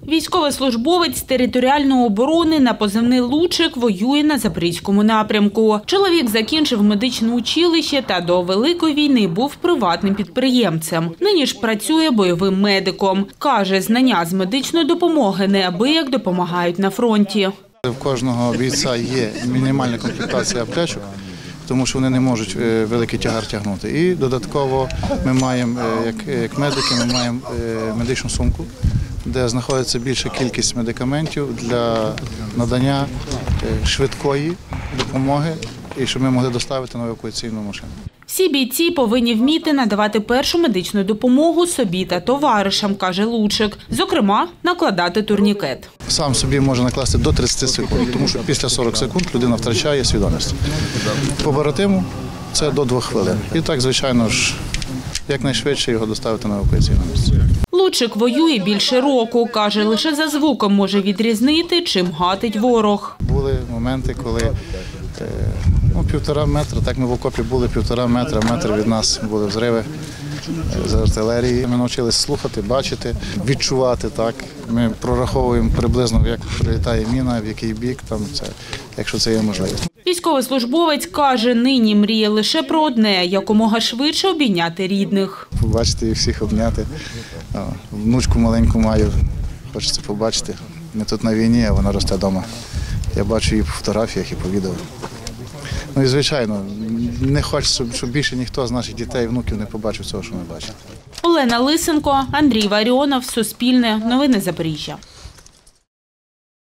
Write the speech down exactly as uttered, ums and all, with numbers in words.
Військовослужбовець територіальної оборони на позивний «Лучик» воює на Запорізькому напрямку. Чоловік закінчив медичне училище та до Великої війни був приватним підприємцем. Нині ж працює бойовим медиком. Каже, знання з медичної допомоги неабияк допомагають на фронті. У кожного бійця є мінімальна комплектація аптечок, тому що вони не можуть великий тягар тягнути. І додатково ми маємо, як, як медики, ми маємо медичну сумку, де знаходиться більша кількість медикаментів для надання швидкої допомоги і щоб ми могли доставити на евакуаційну машину. Всі бійці повинні вміти надавати першу медичну допомогу собі та товаришам, каже Лучик. Зокрема, накладати турнікет. Сам собі може накласти до тридцяти секунд, тому що після сорок секунд людина втрачає свідомість. Побратиму це до двох хвилин. І так, звичайно ж, якнайшвидше його доставити на евакуаційне місце. Лучик воює більше року. Каже, лише за звуком може відрізнити, чим гатить ворог. Були моменти, коли ну, півтора метра, так ми в окопі були, півтора метра, метр від нас були взриви з артилерії. Ми навчилися слухати, бачити, відчувати. Так. Ми прораховуємо приблизно, як прилітає міна, в який бік, там це, якщо це є можливо. Військовослужбовець каже, нині мріє лише про одне – якомога швидше обійняти рідних. Побачити і всіх обняти. Внучку маленьку маю, хочеться побачити. Ми тут на війні, а вона росте вдома. Я бачу її по фотографіях і по відео. Ну і звичайно, не хочеться, щоб більше ніхто з наших дітей і внуків не побачив цього, що ми бачимо. Олена Лисенко, Андрій Варіонов, Суспільне, Новини Запоріжжя.